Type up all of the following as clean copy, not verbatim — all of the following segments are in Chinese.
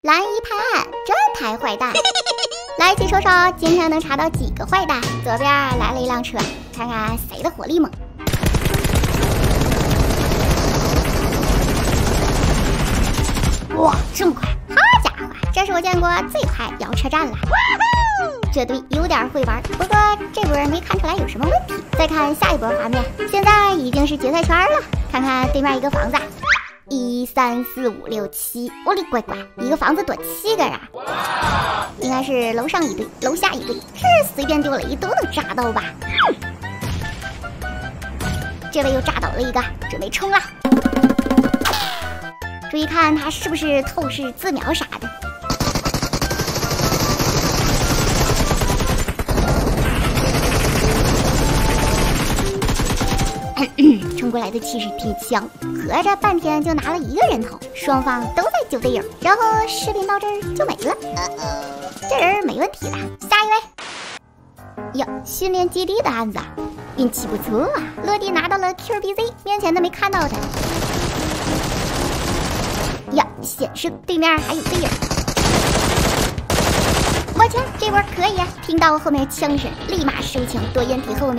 蓝一盘，这台坏蛋。来一起瞅瞅，今天能查到几个坏蛋？左边来了一辆车，看看谁的火力猛。哇，这么快！好家伙，这是我见过最快摇车站了。这队有点会玩，不过这波没看出来有什么问题。再看下一波画面，现在已经是决赛圈了。看看对面一个房子，1、3、4、5、6、7，我的乖乖，一个房子躲7个人。应该是楼上一队，楼下一队，是随便丢雷都能炸到吧？这位又炸倒了一个，准备冲了。注意看他是不是透视自瞄啥的。冲过来的气势挺强，合着半天就拿了1个人头，双方都在救队友，然后视频到这儿就没了。这人没问题了，下一位。哟，训练基地的案子，运气不错啊，落地拿到了 QBZ， 面前的没看到他。呀，险胜，对面还有队友。我去，这波可以啊！听到后面枪声，立马收枪躲掩体后面。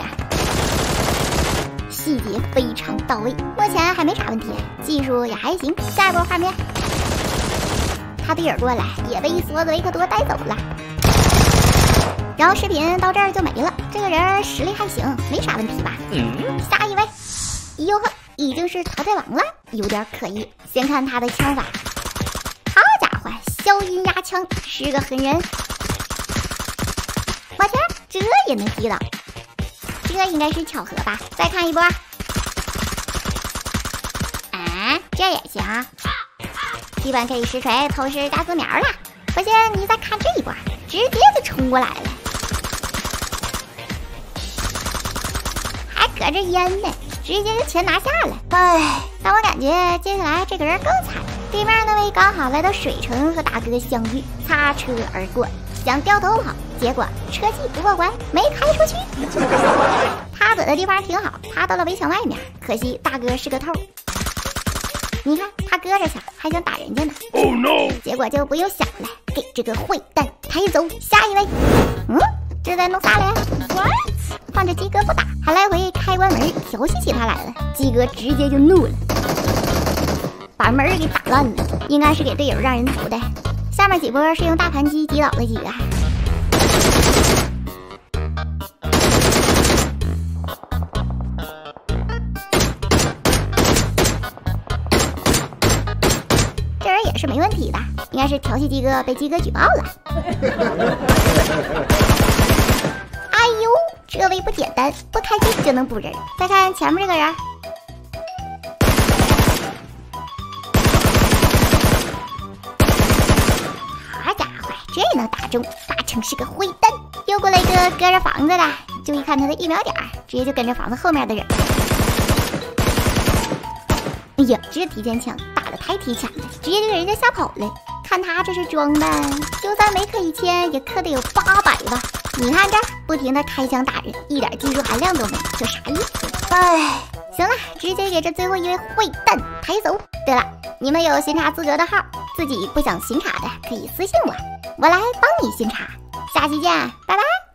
细节非常到位，目前还没啥问题，技术也还行。下一波画面，他队友过来也被索泽维克多带走了，然后视频到这儿就没了。这个人实力还行，没啥问题吧？下一位，哟呵，已经是淘汰王了，有点可疑。先看他的枪法，好家伙，消音压枪，是个狠人。我天，这也能踢到！这应该是巧合吧？再看一波，这也行，基本可以实锤透视加自瞄了。不行，你再看这一波，直接就冲过来了，还搁这烟呢，直接就全拿下了。哎，但我感觉接下来这个人更惨，对面那位刚好来到水城和大哥相遇，擦车而过，想掉头跑。结果车技不过关，没开出去。他躲的地方挺好，趴到了围墙外面，可惜大哥是个透。你看他搁着想，还想打人家呢。Oh no！ 结果就不用想了，给这个坏蛋抬走。下一位，这在弄啥嘞 ？What？ 放着鸡哥不打，还来回开关门调戏起他来了。鸡哥直接就怒了，把门给打烂了，应该是给队友让人头的。下面几波是用大盘击击倒了几个。这人也是没问题的，应该是调戏鸡哥被鸡哥举报了。哎呦，这位不简单，不开机就能补人。再看前面这个人，好家伙，这也能打中，八成是个坏蛋。又过来一个搁着房子的，注意看他的疫苗点，直接就跟着房子后面的人。哎呀，这提前枪打得太提前了，直接就给人家吓跑了。看他这是装的，就算没氪1000，也氪得有800吧。你看这不停的开枪打人，一点技术含量都没，这啥意思？哎，行了，直接给这最后一位坏蛋抬走。对了，你们有巡查资格的号，自己不想巡查的可以私信我，我来帮你巡查。下期见，拜拜。